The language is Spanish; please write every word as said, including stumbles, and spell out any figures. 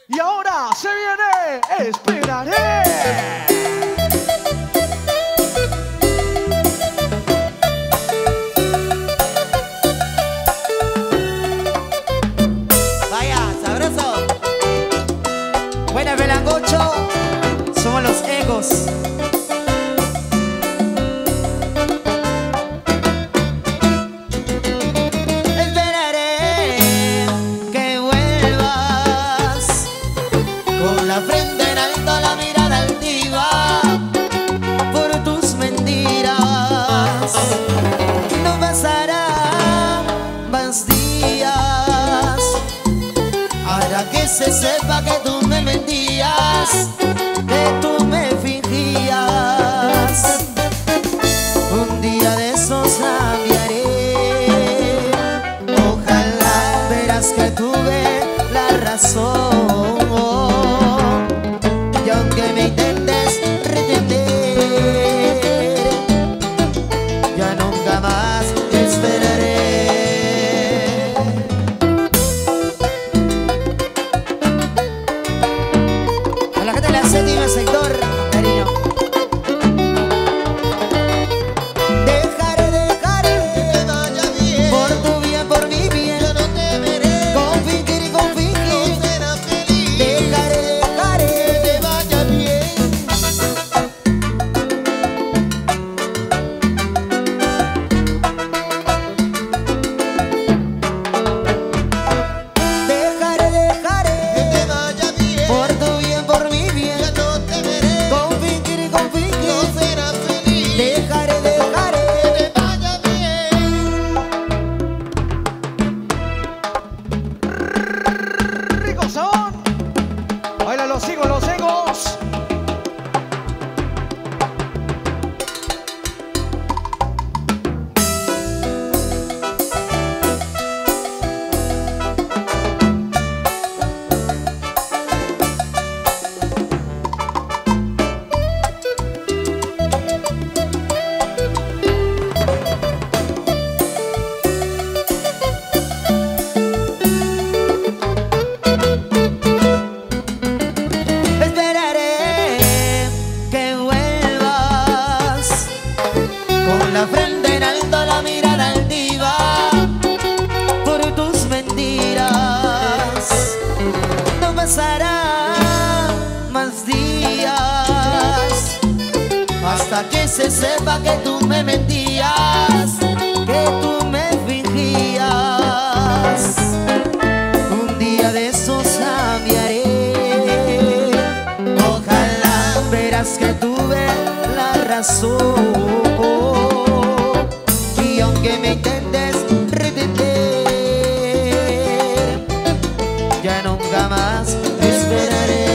Y ahora se viene Esperaré. Vaya, sabroso. Buena Belangocho. Somos los egos. Esperaré que vuelvas con la frente en alto, la mirada altiva por tus mentiras. No pasarán más días para que se sepa que tú me mentías, que tú me fingías. Un día de esos cambiaré. Ojalá verás que tuve la razón. Y aunque me intentes retener, ya nunca más te esperaré. A la gente de la séptima sector, cariño. Dejaré, dejaré que te vaya bien, por tu bien, por mi bien. Yo no temeré con fingir y con fingir. No serás feliz. Dejaré, dejaré que te vaya bien. Dejaré, dejaré que te vaya bien, por tu bien, por mi bien. Yo no temeré con fingir y con fingir. No serás feliz. Dejaré, dejaré que te vaya bien. Ricos son. Baila los higos, los egos. Esperaré que vuelvas con la frente en alto, la mirada altiva por tus mentiras. No pasarán más días hasta que se sepa que tú me mentías, que tú me fingías. Un día de esos cambiaré. Ojalá verás que tuve la razón. Y aunque me intentes retener, ya nunca más te esperaré.